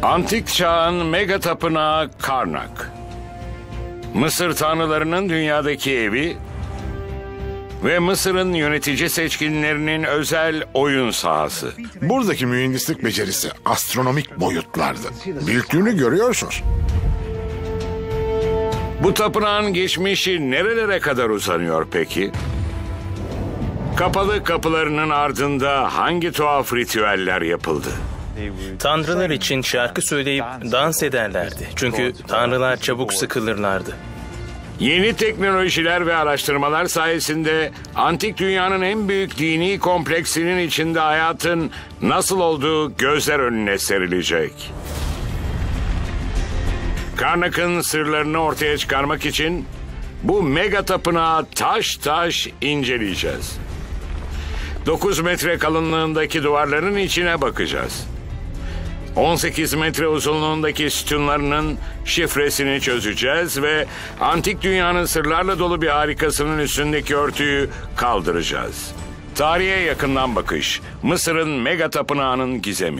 Antik çağın mega tapınağı Karnak. Mısır tanrılarının dünyadaki evi ve Mısır'ın yönetici seçkinlerinin özel oyun sahası. Buradaki mühendislik becerisi astronomik boyutlarda. Büyüklüğünü görüyorsunuz. Bu tapınağın geçmişi nerelere kadar uzanıyor peki? Kapalı kapılarının ardında hangi tuhaf ritüeller yapıldı? Tanrılar için şarkı söyleyip dans ederlerdi. Çünkü tanrılar çabuk sıkılırlardı. Yeni teknolojiler ve araştırmalar sayesinde antik dünyanın en büyük dini kompleksinin içinde hayatın nasıl olduğu gözler önüne serilecek. Karnak'ın sırlarını ortaya çıkarmak için bu mega tapınağı taş taş inceleyeceğiz. 9 metre kalınlığındaki duvarların içine bakacağız. 18 metre uzunluğundaki sütunlarının şifresini çözeceğiz ve antik dünyanın sırlarla dolu bir harikasının üstündeki örtüyü kaldıracağız. Tarihe yakından bakış, Mısır'ın mega tapınağının gizemi.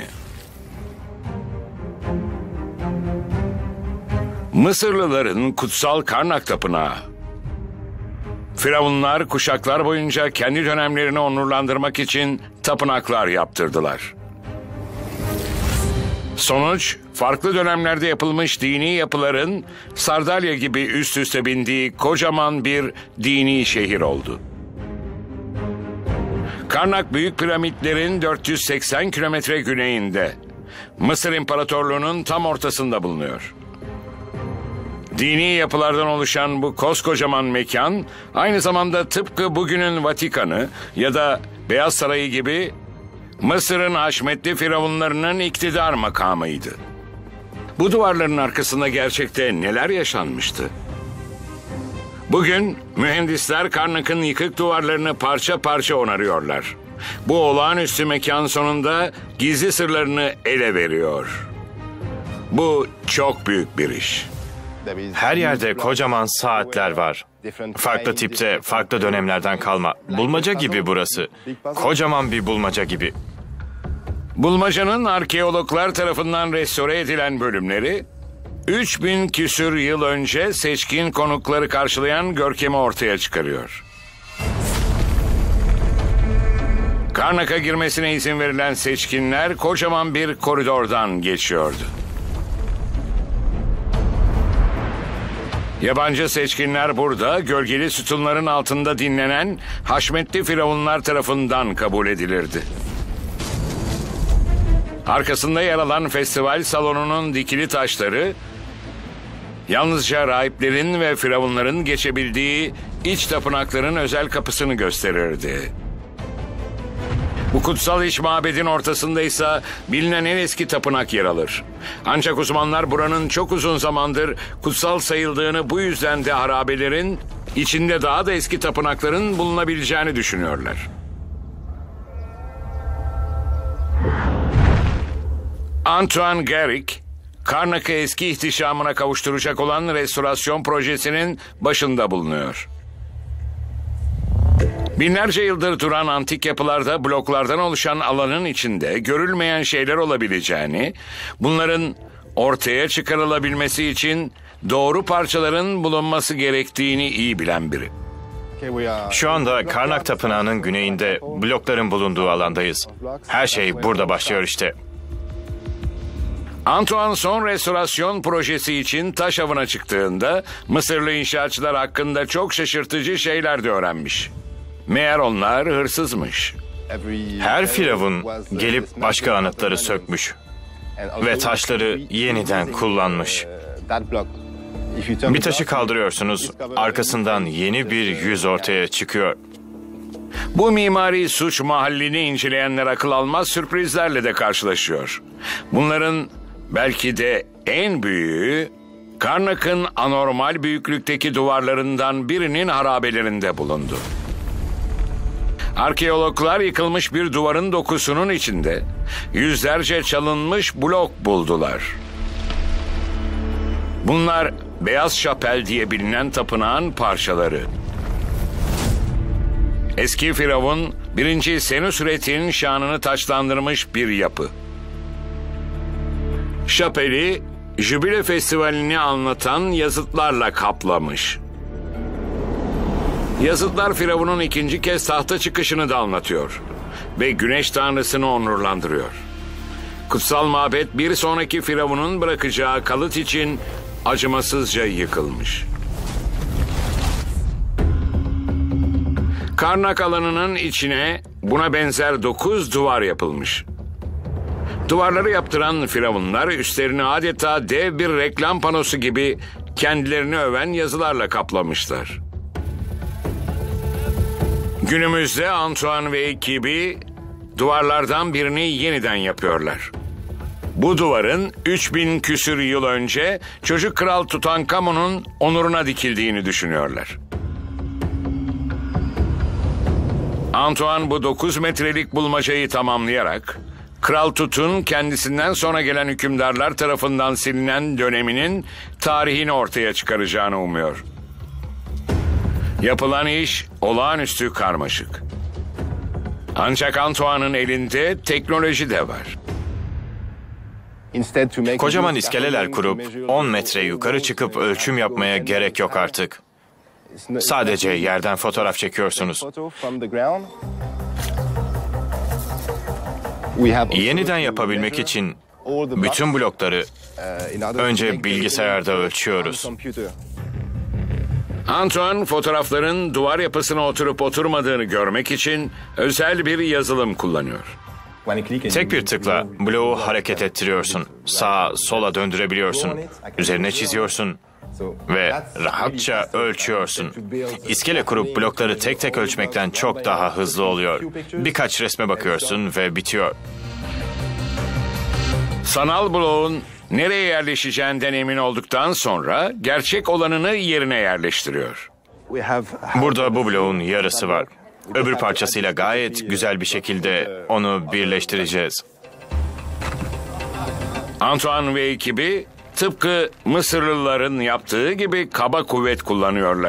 Mısırlıların kutsal Karnak tapınağı. Firavunlar kuşaklar boyunca kendi dönemlerini onurlandırmak için tapınaklar yaptırdılar. Sonuç, farklı dönemlerde yapılmış dini yapıların sardalya gibi üst üste bindiği kocaman bir dini şehir oldu. Karnak Büyük Piramitlerin 480 kilometre güneyinde, Mısır İmparatorluğu'nun tam ortasında bulunuyor. Dini yapılardan oluşan bu koskocaman mekan, aynı zamanda tıpkı bugünün Vatikanı ya da Beyaz Sarayı gibi Mısır'ın haşmetli firavunlarının iktidar makamıydı. Bu duvarların arkasında gerçekte neler yaşanmıştı? Bugün mühendisler Karnak'ın yıkık duvarlarını parça parça onarıyorlar. Bu olağanüstü mekan sonunda gizli sırlarını ele veriyor. Bu çok büyük bir iş. Her yerde kocaman saatler var. Farklı tipte, farklı dönemlerden kalma. Bulmaca gibi burası. Kocaman bir bulmaca gibi. Bulmacanın arkeologlar tarafından restore edilen bölümleri, 3000 küsür yıl önce seçkin konukları karşılayan görkemi ortaya çıkarıyor. Karnak'a girmesine izin verilen seçkinler kocaman bir koridordan geçiyordu. Yabancı seçkinler burada gölgeli sütunların altında dinlenen haşmetli firavunlar tarafından kabul edilirdi. Arkasında yer alan festival salonunun dikili taşları, yalnızca rahiplerin ve firavunların geçebildiği iç tapınakların özel kapısını gösterirdi. Bu kutsal iç mabedin ortasında ise bilinen en eski tapınak yer alır. Ancak uzmanlar buranın çok uzun zamandır kutsal sayıldığını, bu yüzden de harabelerin içinde daha da eski tapınakların bulunabileceğini düşünüyorlar. Antoine Garrick, Karnak'ı eski ihtişamına kavuşturacak olan restorasyon projesinin başında bulunuyor. Binlerce yıldır duran antik yapılarda bloklardan oluşan alanın içinde görülmeyen şeyler olabileceğini, bunların ortaya çıkarılabilmesi için doğru parçaların bulunması gerektiğini iyi bilen biri. Şu anda Karnak Tapınağı'nın güneyinde blokların bulunduğu alandayız. Her şey burada başlıyor işte. Antoine son restorasyon projesi için taş avına çıktığında Mısırlı inşaatçılar hakkında çok şaşırtıcı şeyler de öğrenmiş. Meğer onlar hırsızmış. Her firavun gelip başka anıtları sökmüş ve taşları yeniden kullanmış. Bir taşı kaldırıyorsunuz, arkasından yeni bir yüz ortaya çıkıyor. Bu mimari suç mahallini inceleyenler akıl almaz sürprizlerle de karşılaşıyor. Bunların belki de en büyüğü, Karnak'ın anormal büyüklükteki duvarlarından birinin harabelerinde bulundu. Arkeologlar yıkılmış bir duvarın dokusunun içinde yüzlerce çalınmış blok buldular. Bunlar Beyaz Şapel diye bilinen tapınağın parçaları. Eski firavun 1. Senusret'in şanını taçlandırmış bir yapı. Şapeli, Jübile Festivali'ni anlatan yazıtlarla kaplamış. Yazıtlar Firavun'un ikinci kez tahta çıkışını da anlatıyor ve güneş tanrısını onurlandırıyor. Kutsal mabet bir sonraki Firavun'un bırakacağı kalıt için acımasızca yıkılmış. Karnak alanının içine buna benzer 9 duvar yapılmış. Duvarları yaptıran firavunlar üstlerini adeta dev bir reklam panosu gibi kendilerini öven yazılarla kaplamışlar. Günümüzde Antoine ve ekibi duvarlardan birini yeniden yapıyorlar. Bu duvarın 3000 küsür yıl önce çocuk kral Tutankamon'un onuruna dikildiğini düşünüyorlar. Antoine bu 9 metrelik bulmacayı tamamlayarak Kral Tut'un kendisinden sonra gelen hükümdarlar tarafından silinen döneminin tarihini ortaya çıkaracağını umuyor. Yapılan iş olağanüstü karmaşık. Ancak Antoine'ın elinde teknoloji de var. Kocaman iskeleler kurup 10 metre yukarı çıkıp ölçüm yapmaya gerek yok artık. Sadece yerden fotoğraf çekiyorsunuz. Yeniden yapabilmek için bütün blokları önce bilgisayarda ölçüyoruz. Antoine fotoğrafların duvar yapısına oturup oturmadığını görmek için özel bir yazılım kullanıyor. Tek bir tıkla bloğu hareket ettiriyorsun. Sağa, sola döndürebiliyorsun. Üzerine çiziyorsun ve rahatça ölçüyorsun. İskele kurup blokları tek tek ölçmekten çok daha hızlı oluyor. Birkaç resme bakıyorsun ve bitiyor. Sanal bloğun nereye yerleşeceğinden emin olduktan sonra gerçek olanını yerine yerleştiriyor. Burada bu bloğun yarısı var. Öbür parçasıyla gayet güzel bir şekilde onu birleştireceğiz. Antoine ve ekibi tıpkı Mısırlıların yaptığı gibi kaba kuvvet kullanıyorlar.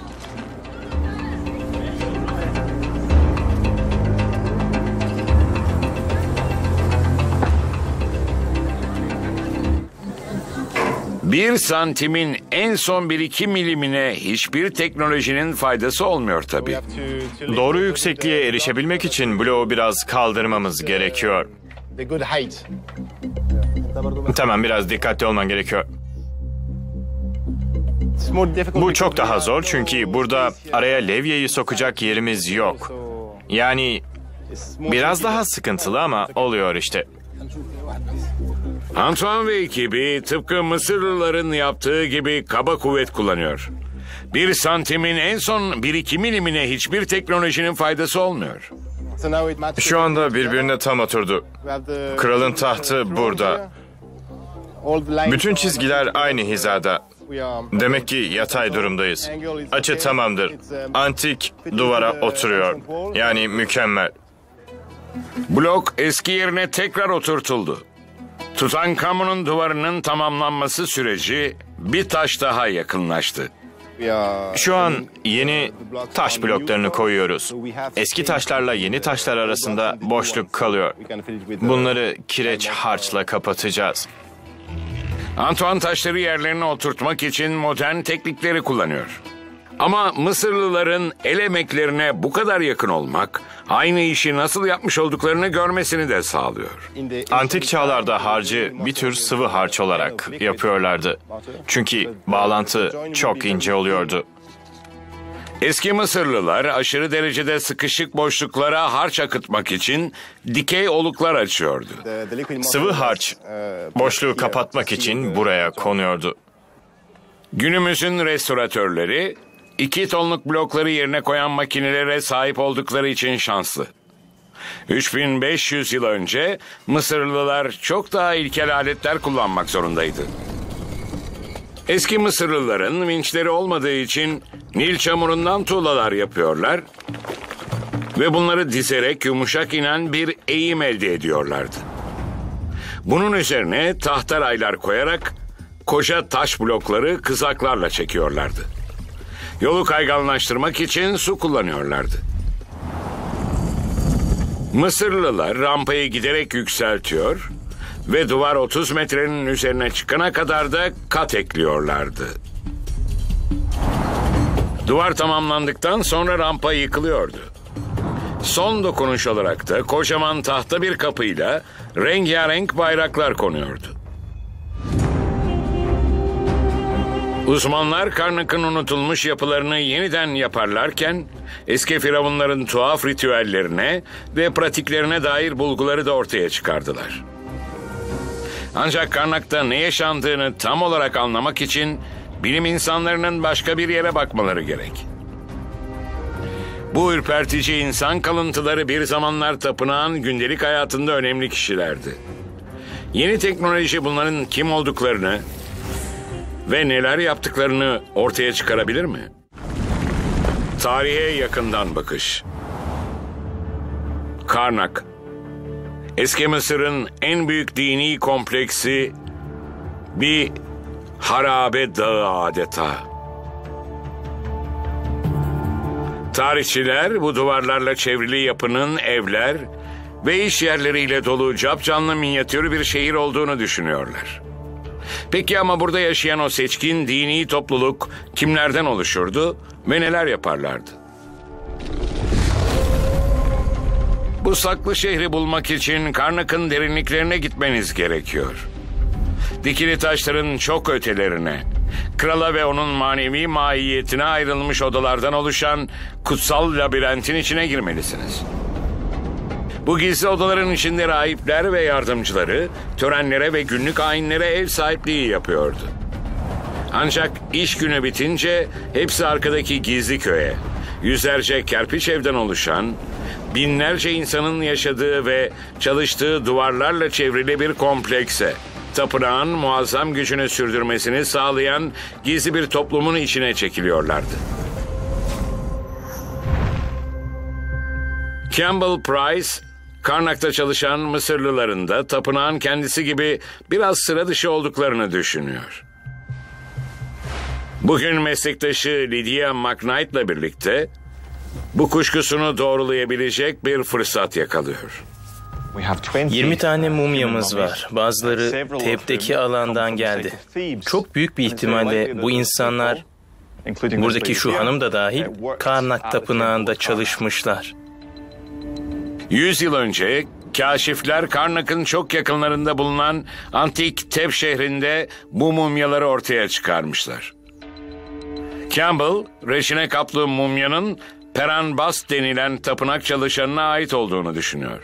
Bir santimin en son 1-2 milimine hiçbir teknolojinin faydası olmuyor tabii. Doğru yüksekliğe erişebilmek için bloğu biraz kaldırmamız gerekiyor. Tamam, biraz dikkatli olman gerekiyor. Bu çok daha zor çünkü burada araya levyeyi sokacak yerimiz yok. Yani biraz daha sıkıntılı ama oluyor işte. Antoine ve ekibi tıpkı Mısırlıların yaptığı gibi kaba kuvvet kullanıyor. Bir santimin en son 1-2 milimine hiçbir teknolojinin faydası olmuyor. Şu anda birbirine tam oturdu. Kralın tahtı burada. Bütün çizgiler aynı hizada. Demek ki yatay durumdayız. Açı tamamdır. Antik duvara oturuyor. Yani mükemmel. Blok eski yerine tekrar oturtuldu. Tutankamon'un duvarının tamamlanması süreci bir taş daha yakınlaştı. Şu an yeni taş bloklarını koyuyoruz. Eski taşlarla yeni taşlar arasında boşluk kalıyor. Bunları kireç harçla kapatacağız. Antoine taşları yerlerine oturtmak için modern teknikleri kullanıyor. Ama Mısırlıların el emeklerine bu kadar yakın olmak, aynı işi nasıl yapmış olduklarını görmesini de sağlıyor. Antik çağlarda harcı bir tür sıvı harç olarak yapıyorlardı. Çünkü bağlantı çok ince oluyordu. Eski Mısırlılar aşırı derecede sıkışık boşluklara harç akıtmak için dikey oluklar açıyordu. Sıvı harç boşluğu kapatmak için buraya konuyordu. Günümüzün restoratörleri 2 tonluk blokları yerine koyan makinelere sahip oldukları için şanslı. 3500 yıl önce Mısırlılar çok daha ilkel aletler kullanmak zorundaydı. Eski Mısırlıların vinçleri olmadığı için Nil çamurundan tuğlalar yapıyorlar ve bunları dizerek yumuşak inen bir eğim elde ediyorlardı. Bunun üzerine tahta raylar koyarak koca taş blokları kızaklarla çekiyorlardı. Yolu kayganlaştırmak için su kullanıyorlardı. Mısırlılar rampayı giderek yükseltiyor, Ve duvar 30 metrenin üzerine çıkana kadar da kat ekliyorlardı. Duvar tamamlandıktan sonra rampa yıkılıyordu. Son dokunuş olarak da kocaman tahta bir kapıyla rengarenk bayraklar konuyordu. Uzmanlar Karnak'ın unutulmuş yapılarını yeniden yaparlarken eski firavunların tuhaf ritüellerine ve pratiklerine dair bulguları da ortaya çıkardılar. Ancak Karnak'ta ne yaşandığını tam olarak anlamak için bilim insanlarının başka bir yere bakmaları gerek. Bu ürpertici insan kalıntıları bir zamanlar tapınağın gündelik hayatında önemli kişilerdi. Yeni teknoloji bunların kim olduklarını ve neler yaptıklarını ortaya çıkarabilir mi? Tarihe yakından bakış. Karnak, Eski Mısır'ın en büyük dini kompleksi, bir harabe dağı adeta. Tarihçiler bu duvarlarla çevrili yapının evler ve iş yerleriyle dolu capcanlı minyatür bir şehir olduğunu düşünüyorlar. Peki ama burada yaşayan o seçkin dini topluluk kimlerden oluşurdu ve neler yaparlardı? Bu saklı şehri bulmak için Karnak'ın derinliklerine gitmeniz gerekiyor. Dikili taşların çok ötelerine, krala ve onun manevi mahiyetine ayrılmış odalardan oluşan kutsal labirentin içine girmelisiniz. Bu gizli odaların içinde rahipler ve yardımcıları törenlere ve günlük ayinlere ev sahipliği yapıyordu. Ancak iş günü bitince hepsi arkadaki gizli köye, yüzlerce kerpiç evden oluşan, binlerce insanın yaşadığı ve çalıştığı duvarlarla çevrili bir komplekse, tapınağın muazzam gücünü sürdürmesini sağlayan gizli bir toplumun içine çekiliyorlardı. Campbell Price, Karnak'ta çalışan Mısırlıların da tapınağın kendisi gibi biraz sıra dışı olduklarını düşünüyor. Bugün meslektaşı Lydia McKnight'la birlikte bu kuşkusunu doğrulayabilecek bir fırsat yakalıyor. 20 tane mumyamız var. Bazıları Teb'deki alandan geldi. Çok büyük bir ihtimalle bu insanlar, buradaki şu hanım da dahil, Karnak Tapınağı'nda çalışmışlar. 100 yıl önce kaşifler Karnak'ın çok yakınlarında bulunan antik Teb şehrinde bu mumyaları ortaya çıkarmışlar. Campbell, reçine kaplı mumyanın Peran-Bast denilen tapınak çalışanına ait olduğunu düşünüyor.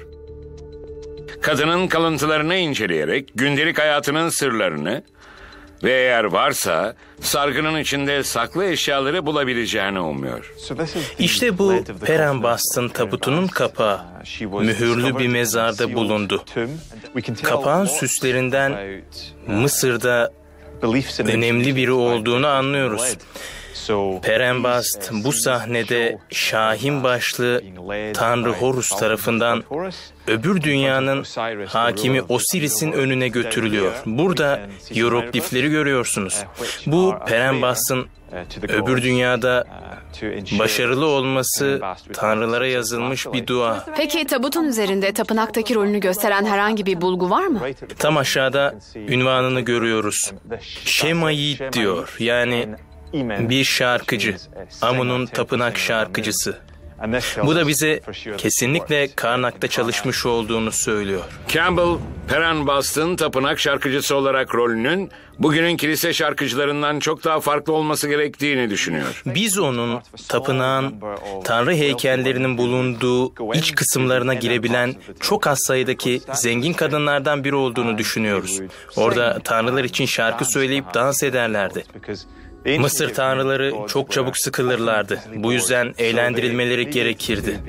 Kadının kalıntılarını inceleyerek gündelik hayatının sırlarını ve eğer varsa sargının içinde saklı eşyaları bulabileceğini umuyor. İşte bu Peran-Bast'ın tabutunun kapağı mühürlü bir mezarda bulundu. Kapağın süslerinden Mısır'da önemli biri olduğunu anlıyoruz. Peran-Bast bu sahnede Şahin başlı Tanrı Horus tarafından öbür dünyanın hakimi Osiris'in önüne götürülüyor. Burada hieroglifleri görüyorsunuz. Bu Peran-Bast'ın öbür dünyada başarılı olması tanrılara yazılmış bir dua. Peki tabutun üzerinde tapınaktaki rolünü gösteren herhangi bir bulgu var mı? Tam aşağıda ünvanını görüyoruz. Şemayit diyor. Yani bir şarkıcı, Amun'un tapınak şarkıcısı. Bu da bize kesinlikle Karnak'ta çalışmış olduğunu söylüyor. Campbell, Peran-Bast'ın tapınak şarkıcısı olarak rolünün bugünün kilise şarkıcılarından çok daha farklı olması gerektiğini düşünüyor. Biz onun tapınağın tanrı heykellerinin bulunduğu iç kısımlarına girebilen çok az sayıdaki zengin kadınlardan biri olduğunu düşünüyoruz. Orada tanrılar için şarkı söyleyip dans ederlerdi. Mısır tanrıları çok çabuk sıkılırlardı. Bu yüzden eğlendirilmeleri gerekirdi.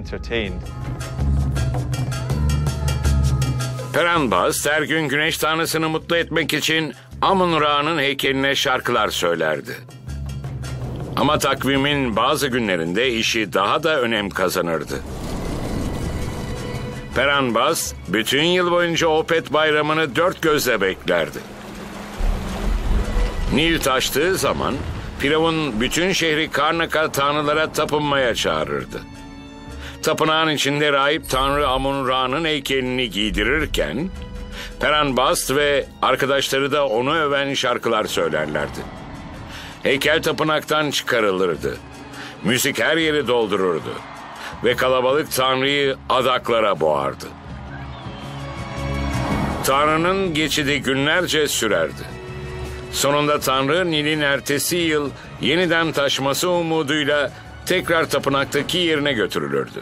Peran-Bast her gün güneş tanrısını mutlu etmek için Amun-Ra'nın heykeline şarkılar söylerdi. Ama takvimin bazı günlerinde işi daha da önem kazanırdı. Peran-Bast bütün yıl boyunca Opet bayramını dört gözle beklerdi. Nil taştığı zaman Firavun bütün şehri Karnak'a tanrılara tapınmaya çağırırdı. Tapınağın içinde rahip Tanrı Amun-Ra'nın heykelini giydirirken Peranbast ve arkadaşları da onu öven şarkılar söylerlerdi. Heykel tapınaktan çıkarılırdı. Müzik her yeri doldururdu. Ve kalabalık Tanrı'yı adaklara boğardı. Tanrı'nın geçidi günlerce sürerdi. Sonunda Tanrı Nil'in ertesi yıl yeniden taşması umuduyla tekrar tapınaktaki yerine götürülürdü.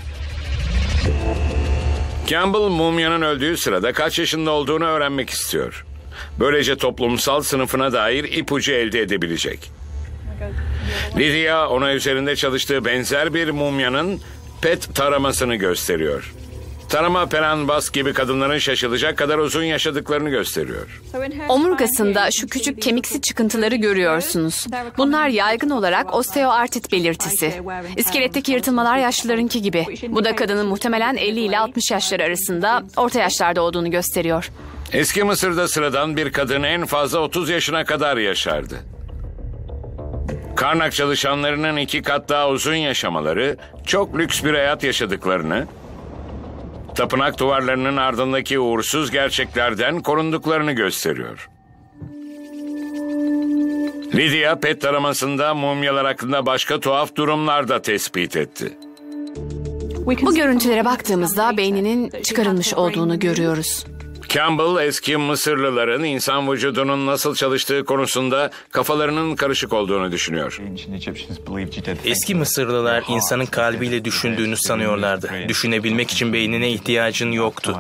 Campbell mumyanın öldüğü sırada kaç yaşında olduğunu öğrenmek istiyor. Böylece toplumsal sınıfına dair ipucu elde edebilecek. Lydia ona üzerinde çalıştığı benzer bir mumyanın PET taramasını gösteriyor. Tarama Peranbast gibi kadınların şaşılacak kadar uzun yaşadıklarını gösteriyor. Omurgasında şu küçük kemiksi çıkıntıları görüyorsunuz. Bunlar yaygın olarak osteoartrit belirtisi. İskeletteki yırtılmalar yaşlılarınki gibi. Bu da kadının muhtemelen 50 ile 60 yaşları arasında, orta yaşlarda olduğunu gösteriyor. Eski Mısır'da sıradan bir kadın en fazla 30 yaşına kadar yaşardı. Karnak çalışanlarının 2 kat daha uzun yaşamaları, çok lüks bir hayat yaşadıklarını, tapınak duvarlarının ardındaki uğursuz gerçeklerden korunduklarını gösteriyor. Lydia PET taramasında mumyalar hakkında başka tuhaf durumlar da tespit etti. Bu görüntülere baktığımızda beyninin çıkarılmış olduğunu görüyoruz. Campbell, eski Mısırlıların insan vücudunun nasıl çalıştığı konusunda kafalarının karışık olduğunu düşünüyor. Eski Mısırlılar insanın kalbiyle düşündüğünü sanıyorlardı. Düşünebilmek için beynine ihtiyacın yoktu.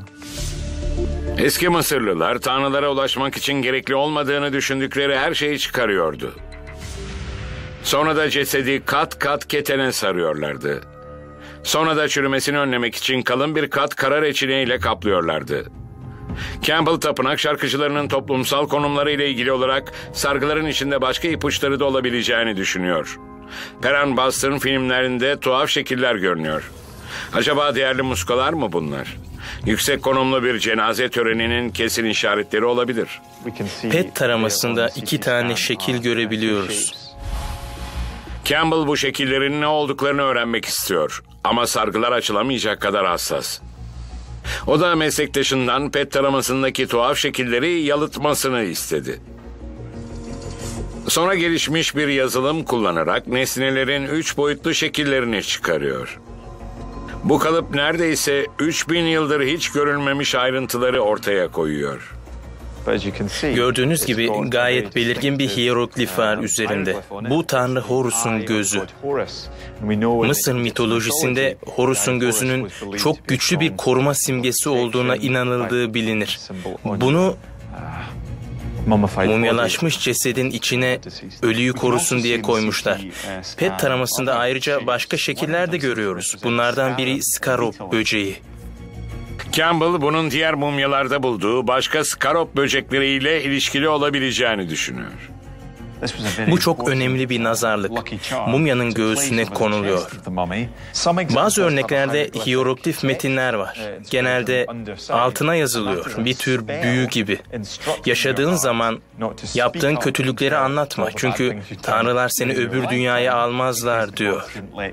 Eski Mısırlılar tanrılara ulaşmak için gerekli olmadığını düşündükleri her şeyi çıkarıyordu. Sonra da cesedi kat kat ketene sarıyorlardı. Sonra da çürümesini önlemek için kalın bir kat kara reçineyle kaplıyorlardı. Campbell tapınak şarkıcılarının toplumsal konumları ile ilgili olarak sargıların içinde başka ipuçları da olabileceğini düşünüyor. Peranbast'ın filmlerinde tuhaf şekiller görünüyor. Acaba değerli muskalar mı bunlar? Yüksek konumlu bir cenaze töreninin kesin işaretleri olabilir. PET taramasında 2 tane şekil görebiliyoruz. Campbell bu şekillerin ne olduklarını öğrenmek istiyor. Ama sargılar açılamayacak kadar hassas. O da meslektaşından PET taramasındaki tuhaf şekilleri yalıtmasını istedi. Sonra gelişmiş bir yazılım kullanarak nesnelerin 3 boyutlu şekillerini çıkarıyor. Bu kalıp neredeyse 3000 yıldır hiç görülmemiş ayrıntıları ortaya koyuyor. Gördüğünüz gibi gayet belirgin bir hiyeroglif var üzerinde. Bu Tanrı Horus'un gözü. Mısır mitolojisinde Horus'un gözünün çok güçlü bir koruma simgesi olduğuna inanıldığı bilinir. Bunu mumyalaşmış cesedin içine ölüyü korusun diye koymuşlar. PET taramasında ayrıca başka şekiller de görüyoruz. Bunlardan biri skarop böceği. Campbell bunun diğer mumyalarda bulduğu başka skarop böcekleriyle ilişkili olabileceğini düşünüyor. Bu çok önemli bir nazarlık. Mumyanın göğsüne konuluyor. Bazı örneklerde hiyeroglif metinler var. Genelde altına yazılıyor. Bir tür büyü gibi. Yaşadığın zaman yaptığın kötülükleri anlatma. Çünkü tanrılar seni öbür dünyaya almazlar diyor.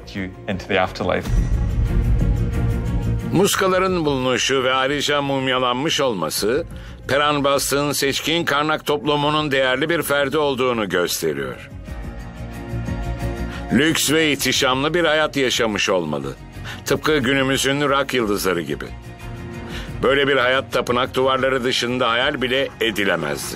Muskaların bulunuşu ve ayrıca mumyalanmış olması, Peranbast'ın seçkin Karnak toplumunun değerli bir ferdi olduğunu gösteriyor. Lüks ve ihtişamlı bir hayat yaşamış olmalı. Tıpkı günümüzün rock yıldızları gibi. Böyle bir hayat tapınak duvarları dışında hayal bile edilemezdi.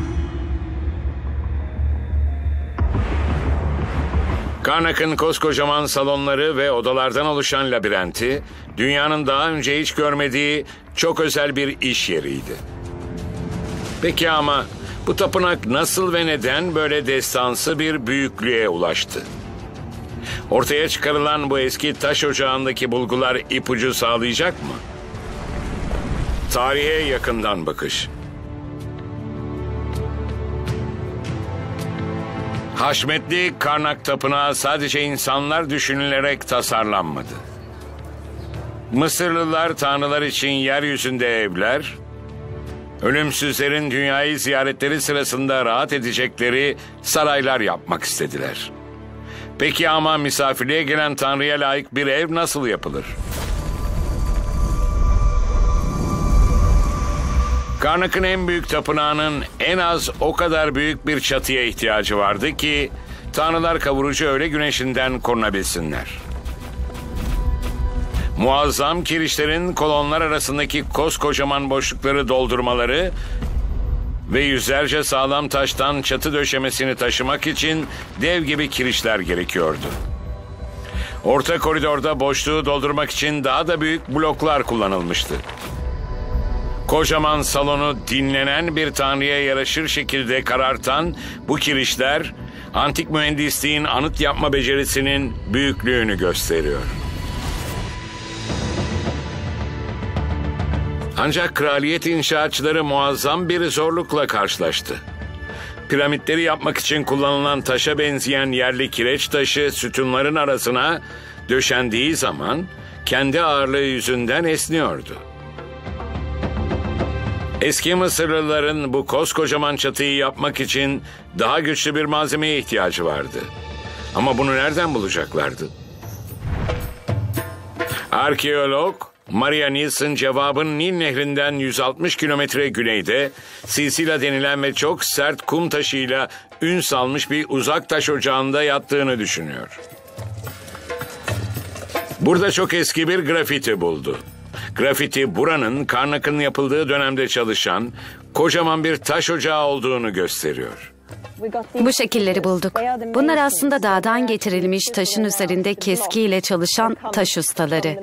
Karnak'ın koskocaman salonları ve odalardan oluşan labirenti, dünyanın daha önce hiç görmediği çok özel bir iş yeriydi. Peki ama bu tapınak nasıl ve neden böyle destansı bir büyüklüğe ulaştı? Ortaya çıkarılan bu eski taş ocağındaki bulgular ipucu sağlayacak mı? Tarihe yakından bakış. Haşmetli Karnak Tapınağı sadece insanlar düşünülerek tasarlanmadı. Mısırlılar tanrılar için yeryüzünde evler, ölümsüzlerin dünyayı ziyaretleri sırasında rahat edecekleri saraylar yapmak istediler. Peki ama misafirliğe gelen tanrıya layık bir ev nasıl yapılır? Karnak'ın en büyük tapınağının en az o kadar büyük bir çatıya ihtiyacı vardı ki tanrılar kavurucu öğle güneşinden korunabilsinler. Muazzam kirişlerin kolonlar arasındaki koskocaman boşlukları doldurmaları ve yüzlerce sağlam taştan çatı döşemesini taşımak için dev gibi kirişler gerekiyordu. Orta koridorda boşluğu doldurmak için daha da büyük bloklar kullanılmıştı. Kocaman salonu dinlenen bir tanrıya yaraşır şekilde karartan bu kirişler, antik mühendisliğin anıt yapma becerisinin büyüklüğünü gösteriyor. Ancak kraliyet inşaatçıları muazzam bir zorlukla karşılaştı. Piramitleri yapmak için kullanılan taşa benzeyen yerli kireç taşı sütunların arasına döşendiği zaman kendi ağırlığı yüzünden esniyordu. Eski Mısırlıların bu koskocaman çatıyı yapmak için daha güçlü bir malzemeye ihtiyacı vardı. Ama bunu nereden bulacaklardı? Arkeolog Maria Nielsen cevabın Nil Nehri'nden 160 kilometre güneyde Silsila denilen ve çok sert kum taşıyla ün salmış bir uzak taş ocağında yattığını düşünüyor. Burada çok eski bir grafiti buldu. Grafiti buranın Karnak'ın yapıldığı dönemde çalışan kocaman bir taş ocağı olduğunu gösteriyor. Bu şekilleri bulduk. Bunlar aslında dağdan getirilmiş taşın üzerinde keskiyle çalışan taş ustaları.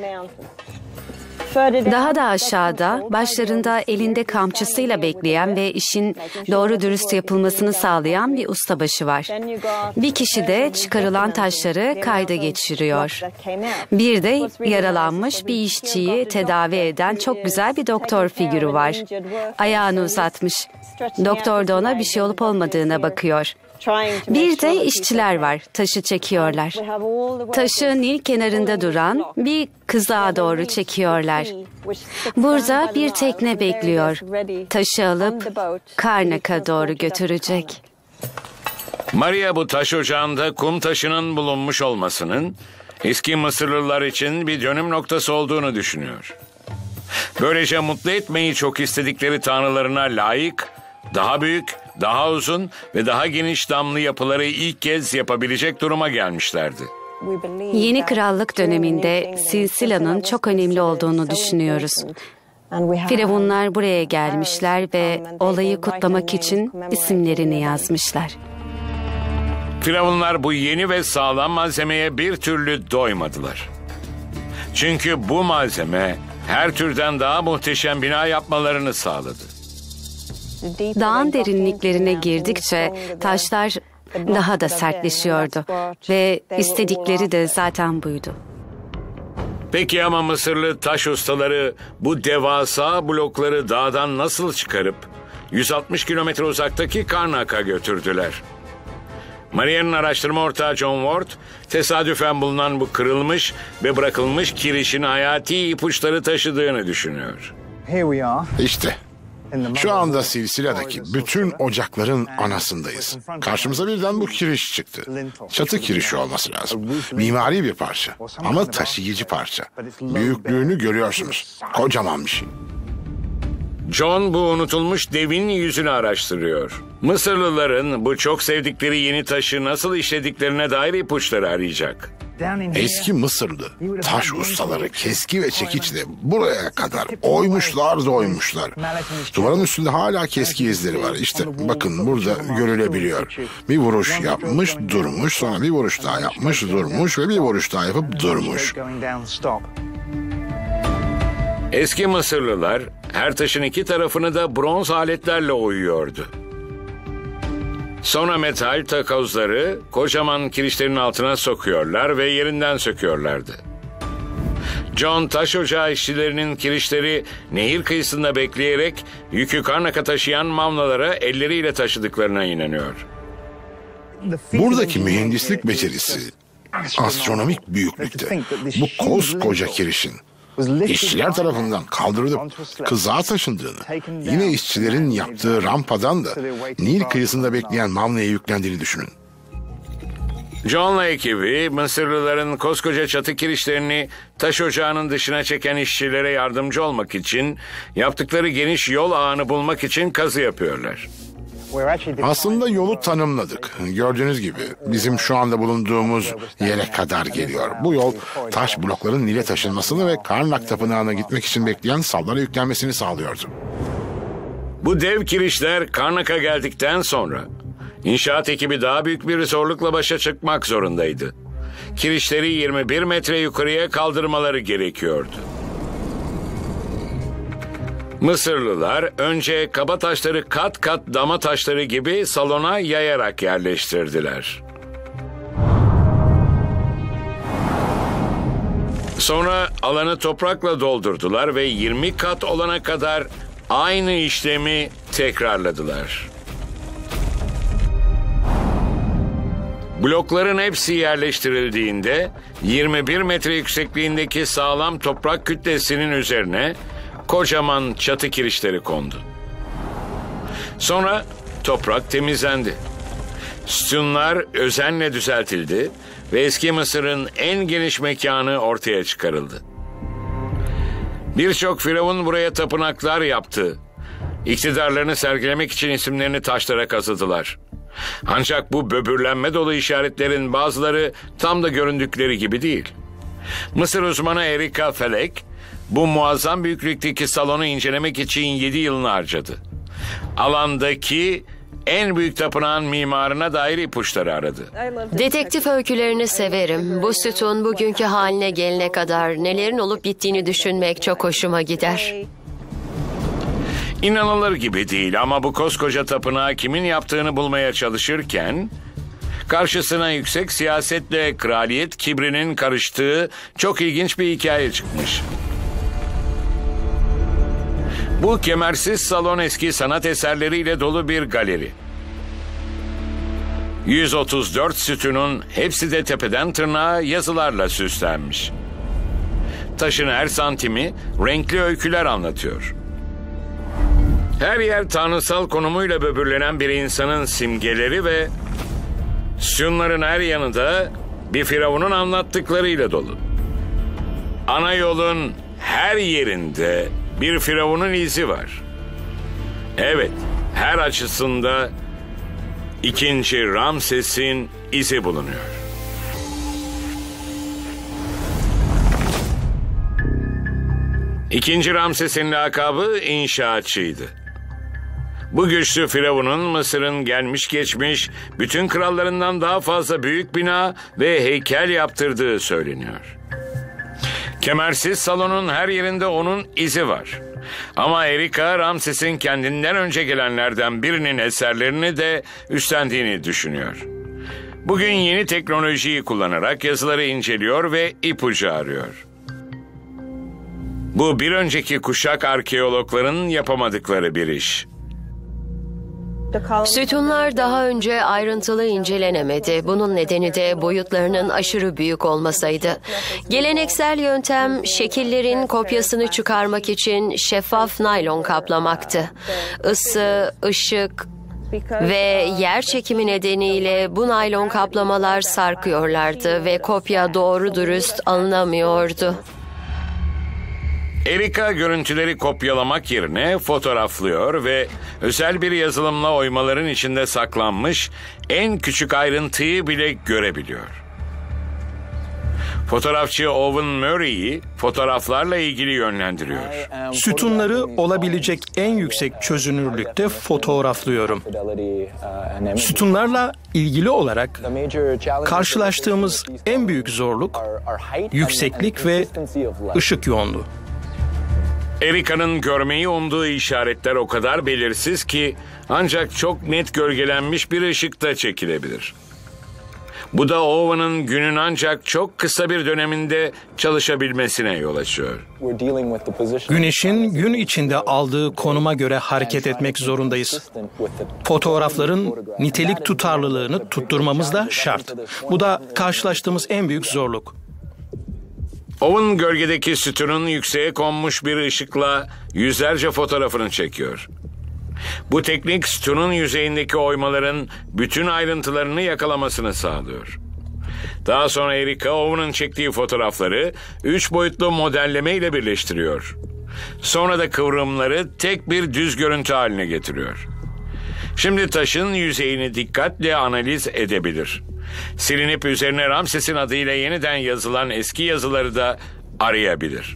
Daha da aşağıda, başlarında elinde kamçısıyla bekleyen ve işin doğru dürüst yapılmasını sağlayan bir ustabaşı var. Bir kişi de çıkarılan taşları kayda geçiriyor. Bir de yaralanmış bir işçiyi tedavi eden çok güzel bir doktor figürü var. Ayağını uzatmış. Doktor da ona bir şey olup olmadığına bakıyor. Bir de işçiler var, taşı çekiyorlar. Taşı Nil kenarında duran bir kızağa doğru çekiyorlar. Burada bir tekne bekliyor. Taşı alıp Karnak'a doğru götürecek. Maria bu taş ocağında kum taşının bulunmuş olmasının eski Mısırlılar için bir dönüm noktası olduğunu düşünüyor. Böylece mutlu etmeyi çok istedikleri tanrılarına layık, daha büyük, daha uzun ve daha geniş damlı yapıları ilk kez yapabilecek duruma gelmişlerdi. Yeni krallık döneminde Silsila'nın çok önemli olduğunu düşünüyoruz. Firavunlar buraya gelmişler ve olayı kutlamak için isimlerini yazmışlar. Firavunlar bu yeni ve sağlam malzemeye bir türlü doymadılar. Çünkü bu malzeme her türden daha muhteşem bina yapmalarını sağladı. Dağın derinliklerine girdikçe taşlar daha da sertleşiyordu ve istedikleri de zaten buydu. Peki ama Mısırlı taş ustaları bu devasa blokları dağdan nasıl çıkarıp 160 kilometre uzaktaki Karnak'a götürdüler? Maria'nın araştırma ortağı John Ward, tesadüfen bulunan bu kırılmış ve bırakılmış kirişin hayati ipuçları taşıdığını düşünüyor. İşte şu anda Silsila'daki bütün ocakların anasındayız. Karşımıza birden bu kiriş çıktı. Çatı kirişi olması lazım. Mimari bir parça ama taşıyıcı parça. Büyüklüğünü görüyorsunuz. Kocaman bir şey. John bu unutulmuş devin yüzünü araştırıyor. Mısırlıların bu çok sevdikleri yeni taşı nasıl işlediklerine dair ipuçları arayacak. Eski Mısırlı taş ustaları keski ve çekiçle buraya kadar oymuşlar da oymuşlar. Duvarın üstünde hala keski izleri var. İşte bakın burada görülebiliyor. Bir vuruş yapmış, durmuş, sonra bir vuruş daha yapmış, durmuş ve bir vuruş daha yapıp durmuş. Eski Mısırlılar her taşın iki tarafını da bronz aletlerle oyuyordu. Sonra metal takozları kocaman kirişlerin altına sokuyorlar ve yerinden söküyorlardı. John taş ocağı işçilerinin kirişleri nehir kıyısında bekleyerek yükü Karnak'a taşıyan mamlalara elleriyle taşıdıklarına inanıyor. Buradaki mühendislik becerisi astronomik büyüklükte. Bu koskoca kirişin İşçiler tarafından kaldırılıp kızağa taşındığını, yine işçilerin yaptığı rampadan da Nil kıyısında bekleyen mamlaya yüklendiğini düşünün. John'la ekibi Mısırlıların koskoca çatı kirişlerini taş ocağının dışına çeken işçilere yardımcı olmak için yaptıkları geniş yol ağını bulmak için kazı yapıyorlar. Aslında yolu tanımladık. Gördüğünüz gibi bizim şu anda bulunduğumuz yere kadar geliyor. Bu yol taş blokların Nil'e taşınmasını ve Karnak Tapınağı'na gitmek için bekleyen sallara yüklenmesini sağlıyordu. Bu dev kirişler Karnak'a geldikten sonra inşaat ekibi daha büyük bir zorlukla başa çıkmak zorundaydı. Kirişleri 21 metre yukarıya kaldırmaları gerekiyordu. Mısırlılar önce kaba taşları kat kat dama taşları gibi salona yayarak yerleştirdiler. Sonra alanı toprakla doldurdular ve 20 kat olana kadar aynı işlemi tekrarladılar. Blokların hepsi yerleştirildiğinde 21 metre yüksekliğindeki sağlam toprak kütlesinin üzerine kocaman çatı kirişleri kondu. Sonra toprak temizlendi. Sütunlar özenle düzeltildi ve eski Mısır'ın en geniş mekanı ortaya çıkarıldı. Birçok firavun buraya tapınaklar yaptı. İktidarlarını sergilemek için isimlerini taşlara kazıdılar. Ancak bu böbürlenme dolu işaretlerin bazıları tam da göründükleri gibi değil. Mısır uzmanı Erika Felek, bu muazzam büyüklükteki salonu incelemek için 7 yılını harcadı. Alandaki en büyük tapınağın mimarına dair ipuçları aradı. Dedektif öykülerini severim. Bu sütun bugünkü haline gelene kadar nelerin olup bittiğini düşünmek çok hoşuma gider. İnanılır gibi değil ama bu koskoca tapınağı kimin yaptığını bulmaya çalışırken karşısına yüksek siyasetle kraliyet kibrinin karıştığı çok ilginç bir hikaye çıkmış. Bu kemersiz salon eski sanat eserleriyle dolu bir galeri. 134 sütunun hepsi de tepeden tırnağa yazılarla süslenmiş. Taşın her santimi renkli öyküler anlatıyor. Her yer tanrısal konumuyla böbürlenen bir insanın simgeleri ve sütunların her yanında bir firavunun anlattıklarıyla dolu. Ana yolun her yerinde bir firavunun izi var. Evet, her açısında 2. Ramses'in izi bulunuyor. İkinci Ramses'in lakabı inşaatçıydı. Bu güçlü firavunun Mısır'ın gelmiş geçmiş bütün krallarından daha fazla büyük bina ve heykel yaptırdığı söyleniyor. Kemersiz salonun her yerinde onun izi var. Ama Erika, Ramses'in kendinden önce gelenlerden birinin eserlerini de üstlendiğini düşünüyor. Bugün yeni teknolojiyi kullanarak yazıları inceliyor ve ipucu arıyor. Bu bir önceki kuşak arkeologların yapamadıkları bir iş. Sütunlar daha önce ayrıntılı incelenemedi. Bunun nedeni de boyutlarının aşırı büyük olmasaydı. Geleneksel yöntem şekillerin kopyasını çıkarmak için şeffaf naylon kaplamaktı. Isı, ışık ve yer çekimi nedeniyle bu naylon kaplamalar sarkıyorlardı ve kopya doğru dürüst alınamıyordu. Erika görüntüleri kopyalamak yerine fotoğraflıyor ve özel bir yazılımla oymaların içinde saklanmış en küçük ayrıntıyı bile görebiliyor. Fotoğrafçı Owen Murray'i fotoğraflarla ilgili yönlendiriyor. Sütunları olabilecek en yüksek çözünürlükte fotoğraflıyorum. Sütunlarla ilgili olarak karşılaştığımız en büyük zorluk yükseklik ve ışık yoğunluğu. Erika'nın görmeyi umduğu işaretler o kadar belirsiz ki ancak çok net gölgelenmiş bir ışıkta çekilebilir. Bu da Owen'ın günün ancak çok kısa bir döneminde çalışabilmesine yol açıyor. Güneşin gün içinde aldığı konuma göre hareket etmek zorundayız. Fotoğrafların nitelik tutarlılığını tutturmamız da şart. Bu da karşılaştığımız en büyük zorluk. Owen gölgedeki sütunun yükseğe konmuş bir ışıkla yüzlerce fotoğrafını çekiyor. Bu teknik sütunun yüzeyindeki oymaların bütün ayrıntılarını yakalamasını sağlıyor. Daha sonra Erika Owen'ın çektiği fotoğrafları 3 boyutlu modelleme ile birleştiriyor. Sonra da kıvrımları tek bir düz görüntü haline getiriyor. Şimdi taşın yüzeyini dikkatle analiz edebilir. Silinip üzerine Ramses'in adıyla yeniden yazılan eski yazıları da arayabilir.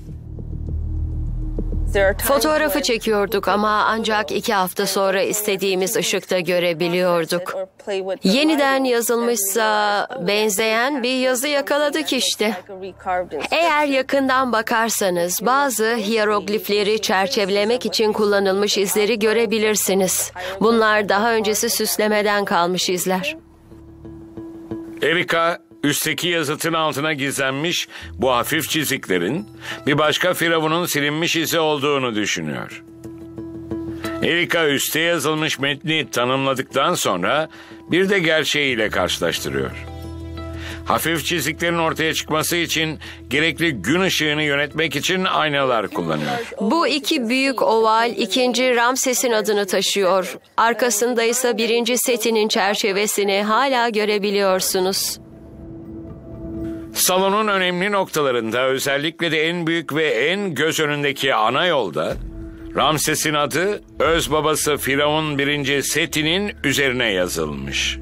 Fotoğrafı çekiyorduk ama ancak 2 hafta sonra istediğimiz ışıkta görebiliyorduk. Yeniden yazılmışsa benzeyen bir yazı yakaladık işte. Eğer yakından bakarsanız bazı hiyeroglifleri çerçevelemek için kullanılmış izleri görebilirsiniz. Bunlar daha öncesi süslemeden kalmış izler. Erika, üstteki yazıtın altına gizlenmiş bu hafif çiziklerin bir başka firavunun silinmiş izi olduğunu düşünüyor. Erika üste yazılmış metni tanımladıktan sonra bir de gerçeğiyle karşılaştırıyor. Hafif çiziklerin ortaya çıkması için gerekli gün ışığını yönetmek için aynalar kullanıyor. Bu 2 büyük oval 2. Ramses'in adını taşıyor. Arkasında ise 1. Seti'nin çerçevesini hala görebiliyorsunuz. Salonun önemli noktalarında, özellikle de en büyük ve en göz önündeki ana yolda Ramses'in adı öz babası Firavun 1. Seti'nin üzerine yazılmış.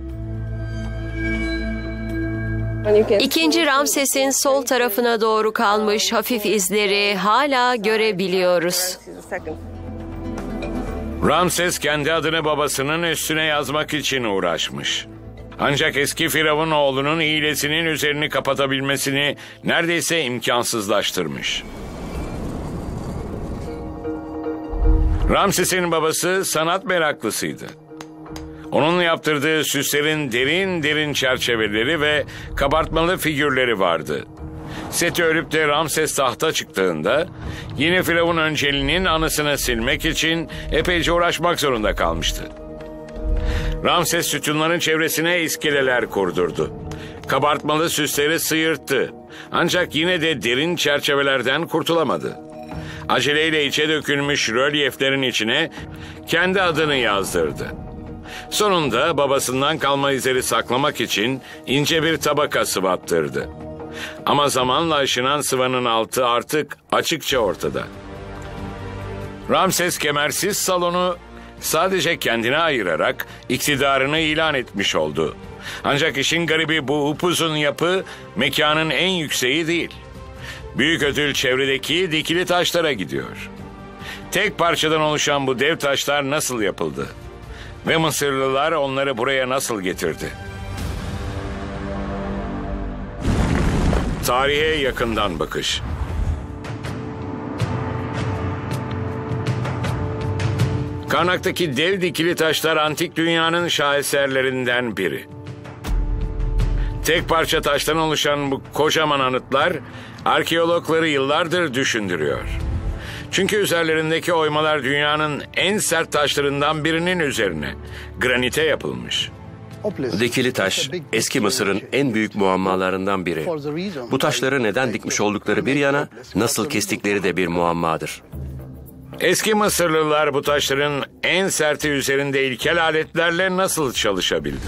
2. Ramses'in sol tarafına doğru kalmış hafif izleri hala görebiliyoruz. Ramses kendi adını babasının üstüne yazmak için uğraşmış. Ancak eski Firavun oğlunun hilesinin üzerini kapatabilmesini neredeyse imkansızlaştırmış. Ramses'in babası sanat meraklısıydı. Onun yaptırdığı süslerin derin derin çerçeveleri ve kabartmalı figürleri vardı. Seti ölüp de Ramses tahta çıktığında yeni Firavun önceliğinin anısını silmek için epeyce uğraşmak zorunda kalmıştı. Ramses sütunların çevresine iskeleler kurdurdu. Kabartmalı süsleri sıyırttı. Ancak yine de derin çerçevelerden kurtulamadı. Aceleyle içe dökülmüş rölyeflerin içine kendi adını yazdırdı. Sonunda babasından kalma izleri saklamak için ince bir tabaka sıvattırdı. Ama zamanla aşınan sıvanın altı artık açıkça ortada. Ramses kemersiz salonu sadece kendine ayırarak iktidarını ilan etmiş oldu. Ancak işin garibi bu upuzun yapı mekanın en yükseği değil. Büyük ödül çevredeki dikili taşlara gidiyor. Tek parçadan oluşan bu dev taşlar nasıl yapıldı? Ve Mısırlılar onları buraya nasıl getirdi? Tarihe yakından bakış. Karnak'taki dev dikili taşlar antik dünyanın şaheserlerinden biri. Tek parça taştan oluşan bu kocaman anıtlar arkeologları yıllardır düşündürüyor. Çünkü üzerlerindeki oymalar dünyanın en sert taşlarından birinin üzerine, granite yapılmış. Dikili taş, eski Mısır'ın en büyük muammalarından biri. Bu taşları neden dikmiş oldukları bir yana, nasıl kestikleri de bir muammadır. Eski Mısırlılar bu taşların en serti üzerinde ilkel aletlerle nasıl çalışabildi?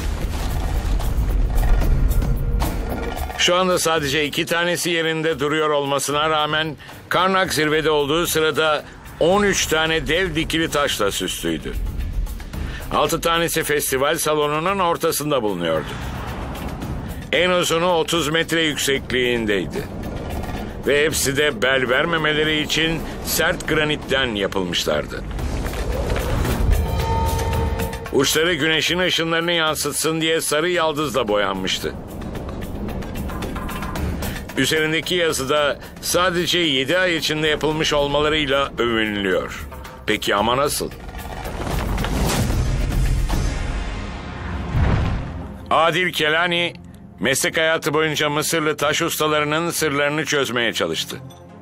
Şu anda sadece 2 tanesi yerinde duruyor olmasına rağmen Karnak zirvede olduğu sırada 13 tane dev dikili taşla süslüydü. 6 tanesi festival salonunun ortasında bulunuyordu. En uzunu 30 metre yüksekliğindeydi. Ve hepsi de bel vermemeleri için sert granitten yapılmışlardı. Uçları güneşin ışınlarını yansıtsın diye sarı yaldızla boyanmıştı. Üzerindeki yazıda sadece 7 ay içinde yapılmış olmalarıyla övünülüyor. Peki ama nasıl? Adil Kelani, meslek hayatı boyunca Mısırlı taş ustalarının sırlarını çözmeye çalıştı.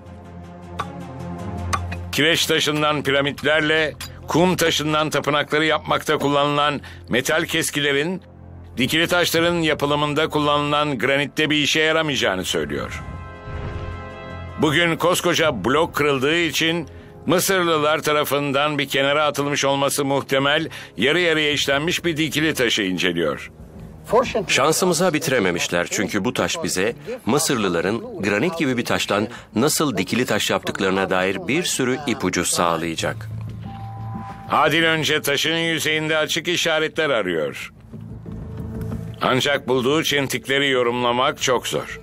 Kireç taşından piramitlerle, kum taşından tapınakları yapmakta kullanılan metal keskilerin, dikili taşların yapılımında kullanılan granitte bir işe yaramayacağını söylüyor. Bugün koskoca blok kırıldığı için Mısırlılar tarafından bir kenara atılmış olması muhtemel yarı yarıya işlenmiş bir dikili taşı inceliyor. Şansımıza bitirememişler çünkü bu taş bize Mısırlıların granit gibi bir taştan nasıl dikili taş yaptıklarına dair bir sürü ipucu sağlayacak. Adil önce taşın yüzeyinde açık işaretler arıyor. Ancak bulduğu çentikleri yorumlamak çok zor.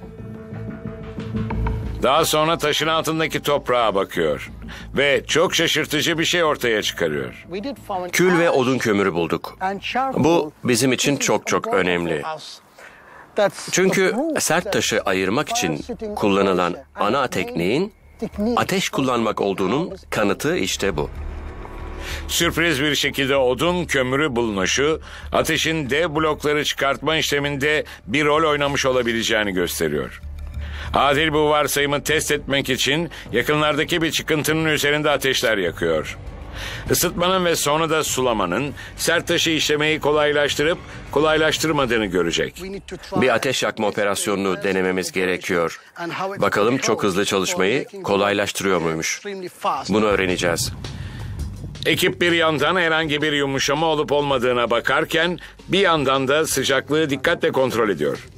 Daha sonra taşın altındaki toprağa bakıyor ve çok şaşırtıcı bir şey ortaya çıkarıyor. Kül ve odun kömürü bulduk. Bu bizim için çok çok önemli. Çünkü sert taşı ayırmak için kullanılan ana tekniğin ateş kullanmak olduğunun kanıtı işte bu. Sürpriz bir şekilde odun kömürü bulunuşu, ateşin dev blokları çıkartma işleminde bir rol oynamış olabileceğini gösteriyor. Adil bu varsayımı test etmek için yakınlardaki bir çıkıntının üzerinde ateşler yakıyor. Isıtmanın ve sonra da sulamanın sert taşı işlemeyi kolaylaştırıp kolaylaştırmadığını görecek. Bir ateş yakma operasyonunu denememiz gerekiyor. Bakalım çok hızlı çalışmayı kolaylaştırıyor muymuş? Bunu öğreneceğiz. Ekip bir yandan herhangi bir yumuşama olup olmadığına bakarken bir yandan da sıcaklığı dikkatle kontrol ediyor.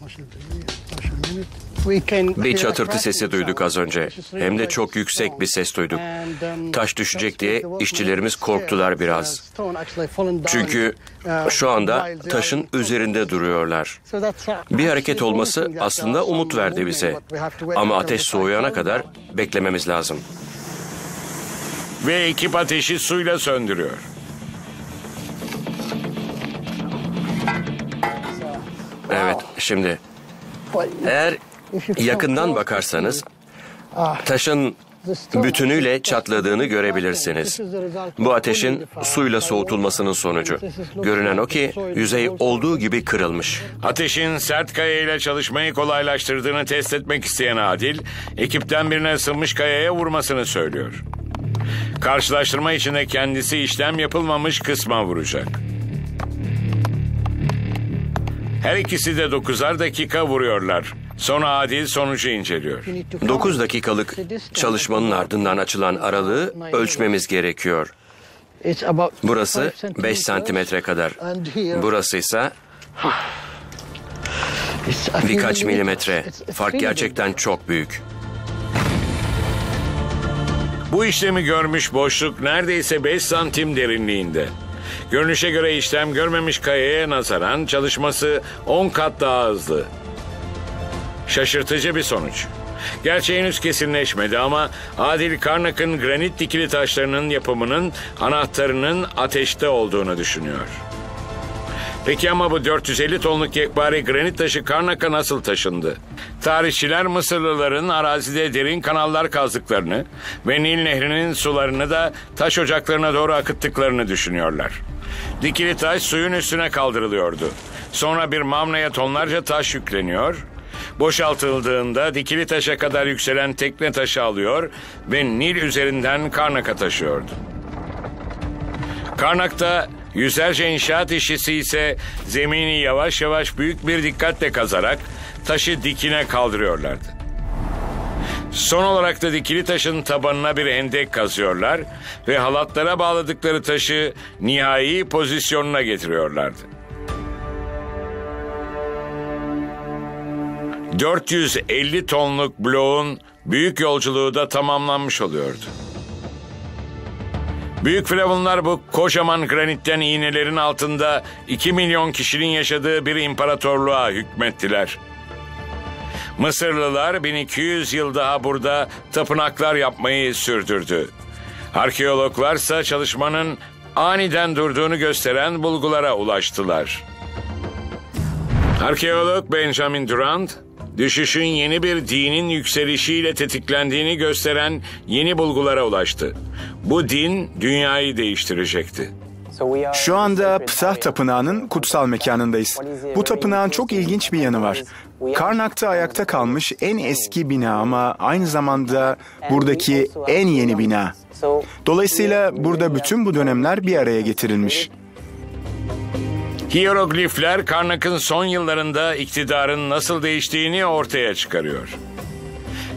Bir çatırtı sesi duyduk az önce. Hem de çok yüksek bir ses duyduk. Taş düşecek diye işçilerimiz korktular biraz. Çünkü şu anda taşın üzerinde duruyorlar. Bir hareket olması aslında umut verdi bize. Ama ateş soğuyana kadar beklememiz lazım. Ve ekip ateşi suyla söndürüyor. Evet, şimdi eğer yakından bakarsanız taşın bütünüyle çatladığını görebilirsiniz. Bu ateşin suyla soğutulmasının sonucu. Görünen o ki yüzey olduğu gibi kırılmış. Ateşin sert kayayla çalışmayı kolaylaştırdığını test etmek isteyen Adil, ekipten birine ısınmış kayaya vurmasını söylüyor. Karşılaştırma içinde kendisi işlem yapılmamış kısma vuracak. Her ikisi de 9'ar dakika vuruyorlar. Sonra Adil sonucu inceliyor. 9 dakikalık çalışmanın ardından açılan aralığı ölçmemiz gerekiyor. Burası 5 santimetre kadar. Burası ise birkaç milimetre. Fark gerçekten çok büyük. Bu işlemi görmüş boşluk neredeyse 5 santim derinliğinde. Görünüşe göre işlem görmemiş kayaya nazaran çalışması 10 kat daha hızlı. Şaşırtıcı bir sonuç. Gerçi henüz kesinleşmedi ama Adil Karnak'ın granit dikili taşlarının yapımının anahtarının ateşte olduğunu düşünüyor. Peki ama bu 450 tonluk yekpare granit taşı Karnak'a nasıl taşındı? Tarihçiler Mısırlıların arazide derin kanallar kazdıklarını ve Nil Nehri'nin sularını da taş ocaklarına doğru akıttıklarını düşünüyorlar. Dikili taş suyun üstüne kaldırılıyordu. Sonra bir mamlaya tonlarca taş yükleniyor. Boşaltıldığında dikili taşa kadar yükselen tekne taşı alıyor ve Nil üzerinden Karnak'a taşıyordu. Karnak'ta yüzlerce inşaat işçisi ise zemini yavaş yavaş büyük bir dikkatle kazarak taşı dikine kaldırıyorlardı. Son olarak da dikili taşın tabanına bir hendek kazıyorlar ve halatlara bağladıkları taşı nihai pozisyonuna getiriyorlardı. 450 tonluk bloğun büyük yolculuğu da tamamlanmış oluyordu. Büyük firavunlar bu kocaman granitten iğnelerin altında 2 milyon kişinin yaşadığı bir imparatorluğa hükmettiler. Mısırlılar 1200 yıl daha burada tapınaklar yapmayı sürdürdü. Arkeologlarsa çalışmanın aniden durduğunu gösteren bulgulara ulaştılar. Arkeolog Benjamin Durand, düşüşün yeni bir dinin yükselişiyle tetiklendiğini gösteren yeni bulgulara ulaştı. Bu din dünyayı değiştirecekti. Şu anda Ptah Tapınağı'nın kutsal mekanındayız. Bu tapınağın çok ilginç bir yanı var. Karnak'ta ayakta kalmış en eski bina ama aynı zamanda buradaki en yeni bina. Dolayısıyla burada bütün bu dönemler bir araya getirilmiş.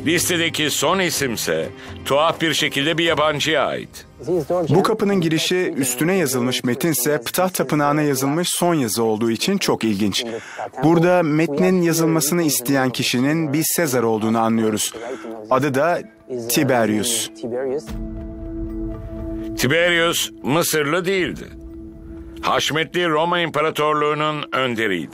Listedeki son isimse tuhaf bir şekilde bir yabancıya ait. Bu kapının girişi üstüne yazılmış metinse Ptah Tapınağı'na yazılmış son yazı olduğu için çok ilginç. Burada metnin yazılmasını isteyen kişinin bir Sezar olduğunu anlıyoruz. Adı da Tiberius. Tiberius Mısırlı değildi. Haşmetli Roma İmparatorluğu'nun önderiydi.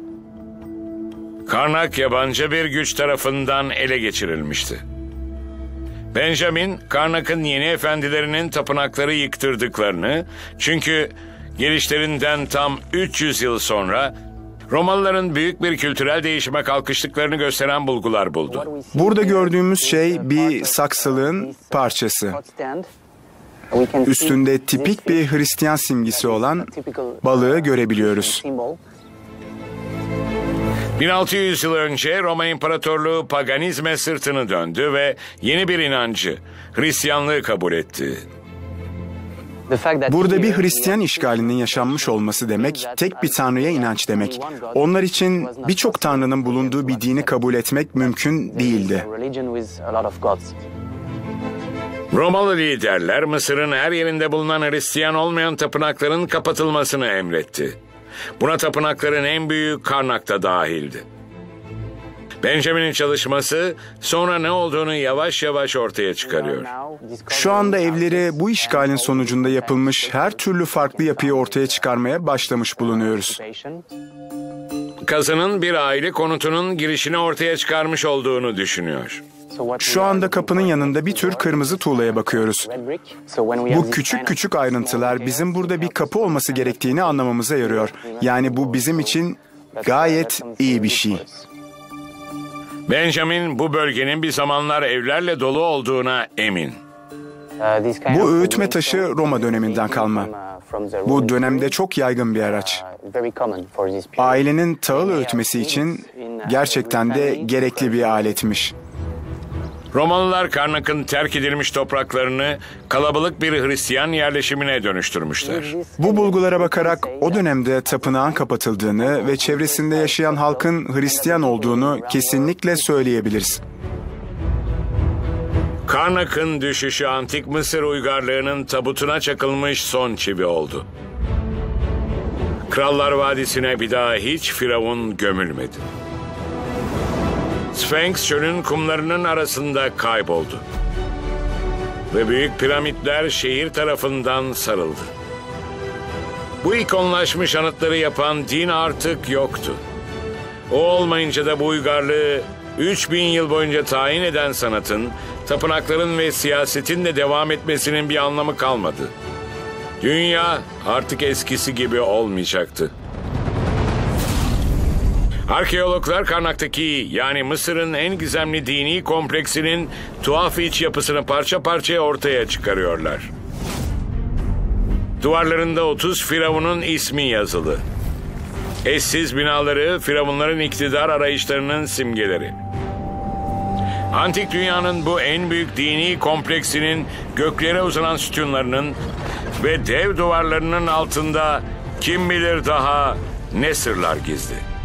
Karnak yabancı bir güç tarafından ele geçirilmişti. Benjamin, Karnak'ın yeni efendilerinin tapınakları yıktırdıklarını, çünkü gelişlerinden tam 300 yıl sonra Romalıların büyük bir kültürel değişime kalkıştıklarını gösteren bulgular buldu. Burada gördüğümüz şey bir saksılığın parçası. Üstünde tipik bir Hristiyan simgesi olan balığı görebiliyoruz. 1600 yıl önce Roma İmparatorluğu paganizme sırtını döndü ve yeni bir inancı, Hristiyanlığı kabul etti. Burada bir Hristiyan işgalinin yaşanmış olması demek, tek bir tanrıya inanç demek. Onlar için birçok tanrının bulunduğu bir dini kabul etmek mümkün değildi. Romalı liderler Mısır'ın her yerinde bulunan Hristiyan olmayan tapınakların kapatılmasını emretti. Buna tapınakların en büyüğü Karnak'ta dahildi. Benjamin'in çalışması sonra ne olduğunu yavaş yavaş ortaya çıkarıyor. Şu anda evleri bu işgalin sonucunda yapılmış her türlü farklı yapıyı ortaya çıkarmaya başlamış bulunuyoruz. Kazının bir aile konutunun girişini ortaya çıkarmış olduğunu düşünüyor. Şu anda kapının yanında bir tür kırmızı tuğlaya bakıyoruz. Bu küçük küçük ayrıntılar bizim burada bir kapı olması gerektiğini anlamamıza yarıyor. Yani bu bizim için gayet iyi bir şey. Benjamin bu bölgenin bir zamanlar evlerle dolu olduğuna emin. Bu öğütme taşı Roma döneminden kalma. Bu dönemde çok yaygın bir araç. Ailenin tahıl öğütmesi için gerçekten de gerekli bir aletmiş. Romalılar Karnak'ın terk edilmiş topraklarını kalabalık bir Hristiyan yerleşimine dönüştürmüşler. Bu bulgulara bakarak o dönemde tapınağın kapatıldığını ve çevresinde yaşayan halkın Hristiyan olduğunu kesinlikle söyleyebiliriz. Karnak'ın düşüşü Antik Mısır uygarlığının tabutuna çakılmış son çivi oldu. Krallar Vadisi'ne bir daha hiç firavun gömülmedi. Sphinx çölün kumlarının arasında kayboldu. Ve büyük piramitler şehir tarafından sarıldı. Bu ikonlaşmış anıtları yapan din artık yoktu. O olmayınca da bu uygarlığı 3000 yıl boyunca tayin eden sanatın, tapınakların ve siyasetin de devam etmesinin bir anlamı kalmadı. Dünya artık eskisi gibi olmayacaktı. Arkeologlar Karnak'taki, yani Mısır'ın en gizemli dini kompleksinin tuhaf iç yapısını parça parça ortaya çıkarıyorlar. Duvarlarında 30 firavunun ismi yazılı. Eşsiz binaları firavunların iktidar arayışlarının simgeleri. Antik dünyanın bu en büyük dini kompleksinin göklere uzanan sütunlarının ve dev duvarlarının altında kim bilir daha ne sırlar gizli.